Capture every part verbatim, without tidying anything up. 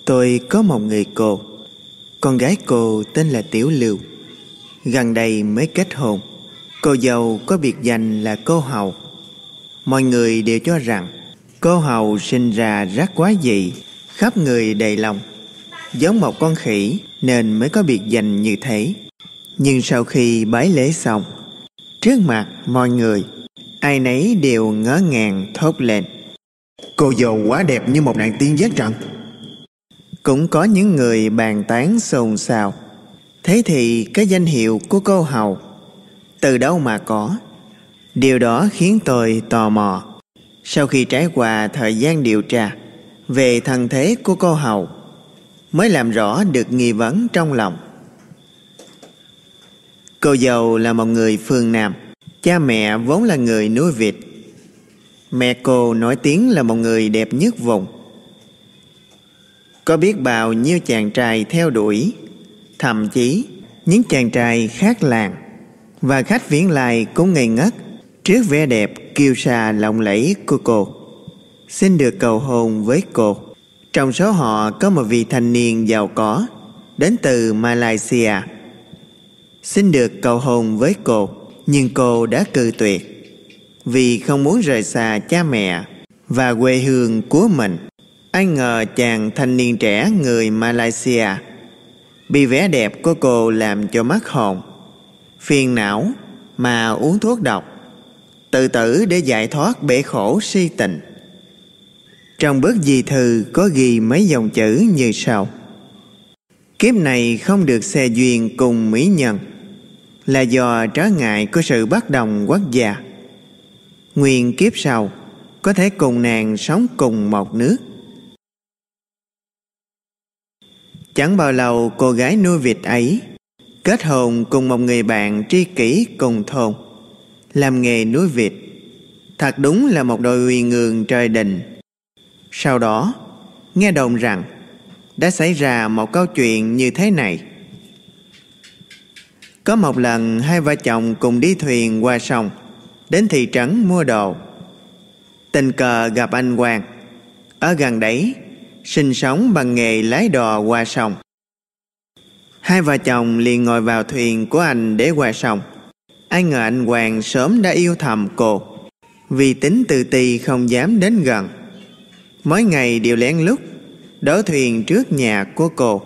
Tôi có một người cô. Con gái cô tên là Tiểu Lưu. Gần đây mới kết hôn. Cô dâu có biệt danh là cô hầu. Mọi người đều cho rằng cô hầu sinh ra rất quái dị, khắp người đầy lông, giống một con khỉ nên mới có biệt danh như thế. Nhưng sau khi bái lễ xong, trước mặt mọi người, ai nấy đều ngỡ ngàng thốt lên: cô dâu quá đẹp như một nàng tiên giác trận. Cũng có những người bàn tán xôn xao. Thế thì cái danh hiệu của cô hầu từ đâu mà có? Điều đó khiến tôi tò mò. Sau khi trải qua thời gian điều tra về thân thế của cô hầu, mới làm rõ được nghi vấn trong lòng. Cô dâu là một người phương Nam. Cha mẹ vốn là người núi Việt. Mẹ cô nổi tiếng là một người đẹp nhất vùng. Có biết bao nhiêu chàng trai theo đuổi, thậm chí những chàng trai khác làng và khách viễn lai cũng ngây ngất trước vẻ đẹp kiêu sa lộng lẫy của cô, xin được cầu hôn với cô. Trong số họ có một vị thanh niên giàu có đến từ Malaysia, xin được cầu hôn với cô, nhưng cô đã cự tuyệt vì không muốn rời xa cha mẹ và quê hương của mình. Ai ngờ chàng thanh niên trẻ người Malaysia bị vẻ đẹp của cô làm cho mất hồn, phiền não mà uống thuốc độc, tự tử để giải thoát bể khổ si tình. Trong bức di thư có ghi mấy dòng chữ như sau: kiếp này không được xe duyên cùng mỹ nhân, là do trở ngại của sự bất đồng quốc gia. Nguyện kiếp sau có thể cùng nàng sống cùng một nước. Chẳng bao lâu cô gái nuôi vịt ấy kết hôn cùng một người bạn tri kỷ cùng thôn, làm nghề nuôi vịt. Thật đúng là một đôi uy ngương trời đình. Sau đó nghe đồn rằng đã xảy ra một câu chuyện như thế này. Có một lần hai vợ chồng cùng đi thuyền qua sông đến thị trấn mua đồ. Tình cờ gặp anh Quang, ở gần đấy sinh sống bằng nghề lái đò qua sông. Hai vợ chồng liền ngồi vào thuyền của anh để qua sông. Ai ngờ anh Quang sớm đã yêu thầm cô, vì tính tự ti không dám đến gần. Mỗi ngày đều lén lút đổ thuyền trước nhà của cô.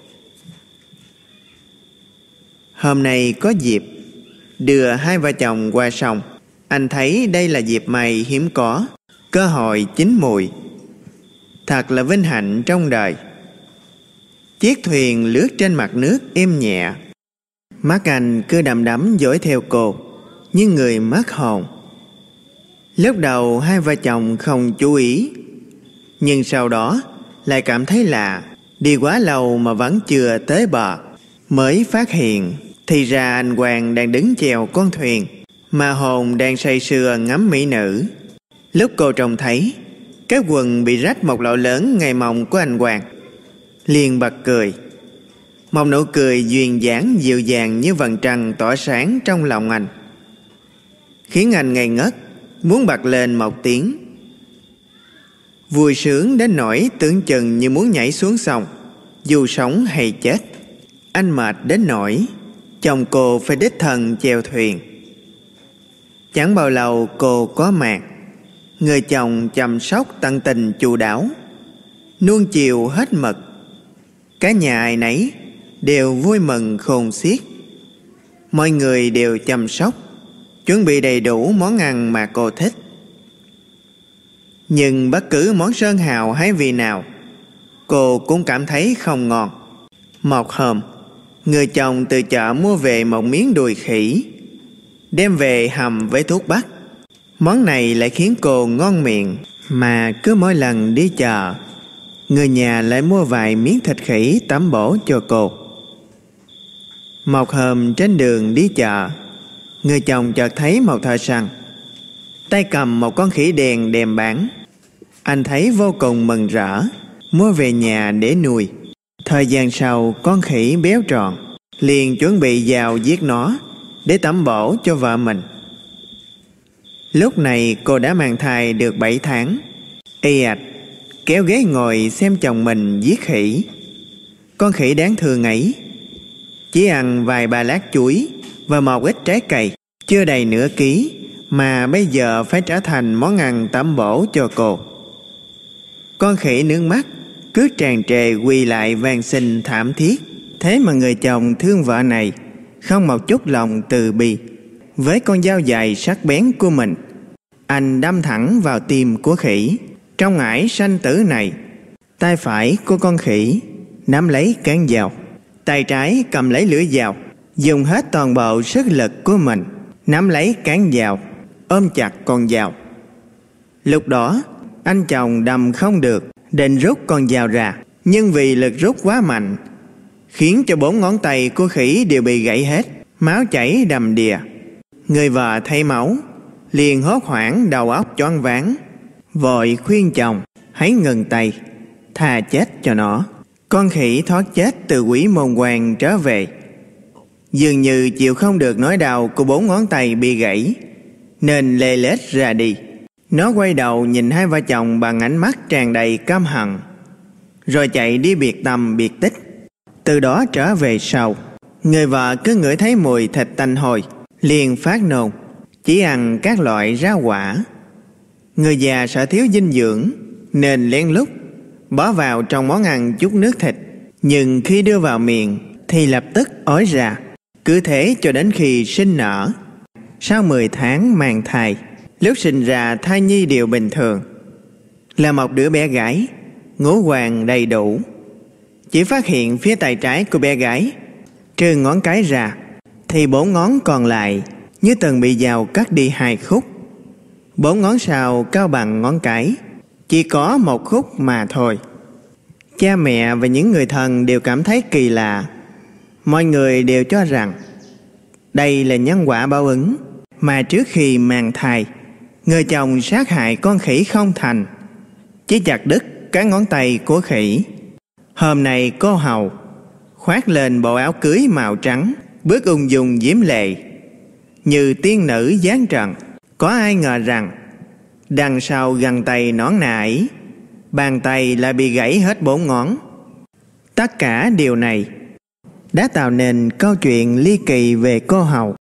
Hôm nay có dịp đưa hai vợ chồng qua sông. Anh thấy đây là dịp may hiếm có, cơ hội chín mùi. Thật là vinh hạnh trong đời. Chiếc thuyền lướt trên mặt nước êm nhẹ. Mắt anh cứ đăm đắm dõi theo cô như người mất hồn. Lúc đầu hai vợ chồng không chú ý, nhưng sau đó lại cảm thấy lạ. Đi quá lâu mà vẫn chưa tới bờ, mới phát hiện thì ra anh Quang đang đứng chèo con thuyền, mà hồn đang say sưa ngắm mỹ nữ. Lúc cô trông thấy cái quần bị rách một lỗ lớn ngay mông của anh Quang, liền bật cười. Một nụ cười duyên dáng dịu dàng như vầng trăng tỏa sáng trong lòng anh, khiến anh ngây ngất, muốn bật lên một tiếng. Vui sướng đến nỗi tưởng chừng như muốn nhảy xuống sông, dù sống hay chết. Anh mệt đến nỗi chồng cô phải đích thân chèo thuyền. Chẳng bao lâu cô có mạc. Người chồng chăm sóc tận tình chu đáo, nuông chiều hết mực. Cả nhà ai nấy đều vui mừng khôn xiết. Mọi người đều chăm sóc, chuẩn bị đầy đủ món ăn mà cô thích. Nhưng bất cứ món sơn hào hay vị nào, cô cũng cảm thấy không ngon. Một hôm, người chồng từ chợ mua về một miếng đùi khỉ, đem về hầm với thuốc bắc. Món này lại khiến cô ngon miệng, mà cứ mỗi lần đi chợ, người nhà lại mua vài miếng thịt khỉ tẩm bổ cho cô. Một hôm trên đường đi chợ, người chồng chợt thấy một thợ săn tay cầm một con khỉ đèn đem bán. Anh thấy vô cùng mừng rỡ, mua về nhà để nuôi. Thời gian sau, con khỉ béo tròn, liền chuẩn bị vào giết nó để tẩm bổ cho vợ mình. Lúc này cô đã mang thai được bảy tháng. Ê ạch, kéo ghế ngồi xem chồng mình giết khỉ. Con khỉ đáng thương ấy chỉ ăn vài ba lát chuối và một ít trái cây, chưa đầy nửa ký, mà bây giờ phải trở thành món ăn tẩm bổ cho cô. Con khỉ nước mắt cứ tràn trề quỳ lại van xin thảm thiết. Thế mà người chồng thương vợ này không một chút lòng từ bi. Với con dao dài sắc bén của mình, anh đâm thẳng vào tim của khỉ. Trong ải sanh tử này, tay phải của con khỉ nắm lấy cán dao, tay trái cầm lấy lưỡi dao, dùng hết toàn bộ sức lực của mình nắm lấy cán dao, ôm chặt con dao. Lúc đó anh chồng đâm không được, định rút con dao ra, nhưng vì lực rút quá mạnh khiến cho bốn ngón tay của khỉ đều bị gãy hết, máu chảy đầm đìa. Người vợ thấy máu liền hốt hoảng, đầu óc choáng váng, vội khuyên chồng hãy ngừng tay, thà chết cho nó. Con khỉ thoát chết từ quỷ môn quan trở về, dường như chịu không được nỗi đau của bốn ngón tay bị gãy, nên lê lết ra đi. Nó quay đầu nhìn hai vợ chồng bằng ánh mắt tràn đầy căm hận, rồi chạy đi biệt tâm biệt tích. Từ đó trở về sau, người vợ cứ ngửi thấy mùi thịt tanh hôi liền phát nôn, chỉ ăn các loại rau quả. Người già sợ thiếu dinh dưỡng nên lén lút bỏ vào trong món ăn chút nước thịt, nhưng khi đưa vào miệng thì lập tức ói ra. Cứ thế cho đến khi sinh nở. Sau mười tháng mang thai, lúc sinh ra thai nhi đều bình thường, là một đứa bé gái, ngũ quan đầy đủ. Chỉ phát hiện phía tay trái của bé gái, trừ ngón cái ra, thì bốn ngón còn lại như từng bị dao cắt đi hai khúc. Bốn ngón sau cao bằng ngón cái, chỉ có một khúc mà thôi. Cha mẹ và những người thân đều cảm thấy kỳ lạ. Mọi người đều cho rằng đây là nhân quả báo ứng, mà trước khi mang thai, người chồng sát hại con khỉ không thành, chỉ chặt đứt cái ngón tay của khỉ. Hôm nay cô hầu khoác lên bộ áo cưới màu trắng, bước ung dung diễm lệ như tiên nữ giáng trần. Có ai ngờ rằng đằng sau găng tay nõn nà ấy, bàn tay lại bị gãy hết bốn ngón. Tất cả điều này đã tạo nên câu chuyện ly kỳ về cô hầu.